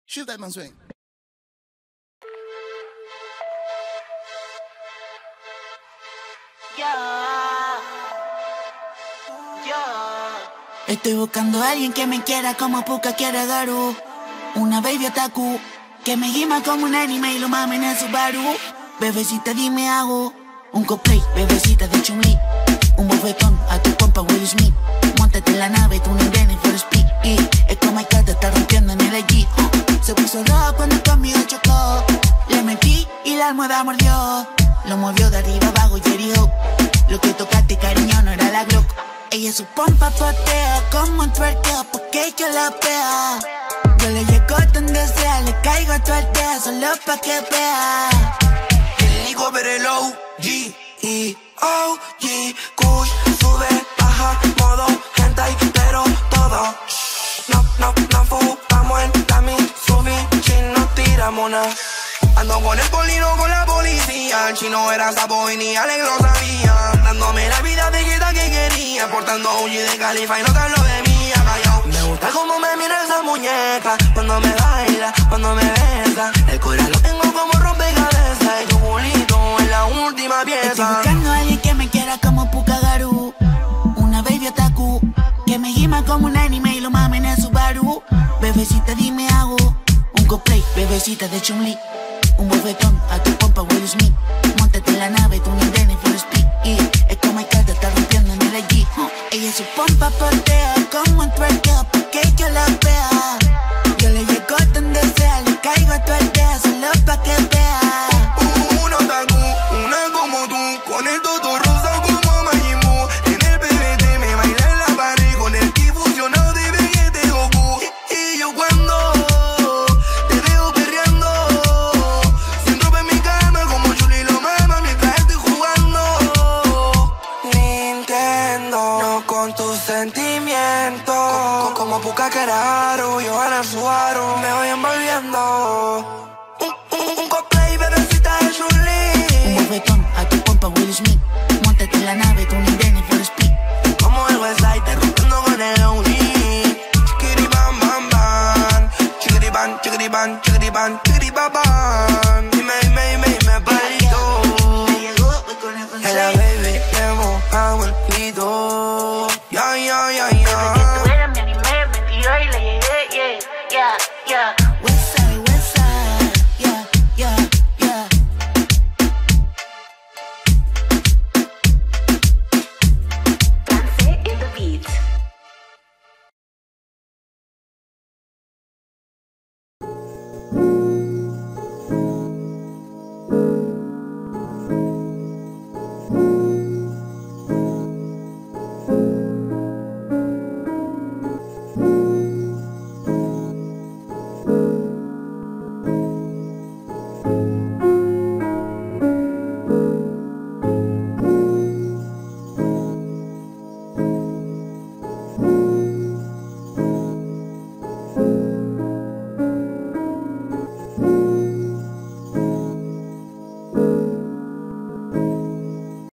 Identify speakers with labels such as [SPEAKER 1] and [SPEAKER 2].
[SPEAKER 1] Shoot that man swing.
[SPEAKER 2] Estoy buscando a alguien que me quiera como Puka quiere a Garu. Una baby otaku que me gima como un anime y lo mame en el Subaru. Bebecita dime hago un cosplay, bebecita de Chun-Li. Un bofetón a tu compa Will Smith. Móntate en la nave, tú no vienes for speed. Y es como el que te está rompiendo en el allí. Se puso rojo cuando conmigo chocó. Le metí y la almohada mordió. Lo movió de arriba abajo y herió. Lo que tocaste cariño no era la Glock. Ella su pompa patea como un twerkeo porque yo la vea. Yo le llego donde sea, le caigo a tu aldea solo pa' que vea.
[SPEAKER 3] El higo pero el OG y OG Kush sube, baja, modo hentai, pero todo. No fumamos en la Mitsubishi, no tiramos nada. Ando con el polino con la policía. El chino era sapo y ni Alex lo sabía. Dándome la vida de quieta que quería. Portando OG de Califa y no te hablo de mía. Callao. Me gusta como me mira esa muñeca. Cuando me baila, cuando me besa. El corazón lo tengo como rompecabezas. Y tu culito es la última pieza.
[SPEAKER 2] Estoy buscando a alguien que me quiera como Puka Garu. Una baby otaku que me gima como un anime y lo mame en el Subaru. Bebecita dime hago un cosplay, bebecita de Chun-Li. Un bofetón a tu compa Will Smith. Móntate en la nave, tú no vienes for speed. Y es como el que te está rompiendo en el allí. Ella su pompa portea como un twerkeo porque yo la vea. Yo le llego donde sea, le caigo a tu aldea solo pa' que vea.
[SPEAKER 3] Un otaku, una como tú, con el toto rosa como Majin Buu. En el PBT me baila en la pared con el ki fusionado de Vegeta y Goku. Y yo cuando te veo perreando, sin ropa en mi cama como Chun-Li lo mama mientras estoy jugando. Nintendo, no con tus sentimientos. Como Puka Keraru, yo a la Subaru me voy envolviendo. Un cosplay, bebecita de Chun-Li.
[SPEAKER 2] Un bofetón a tu compa Will Smith. Móntate en la nave, tú no vienes for speed.
[SPEAKER 3] Como el Westside, te rompiendo con el OG. Chiquiri bam bam bam. Chiquiri ban, chiquiri ban, chiquiri ban, chiquiri bam bam. Y me palito. A la baby le mojamos el pito. Ya.
[SPEAKER 4] Tú eras mi anime, me tiró y le llegué, yeah.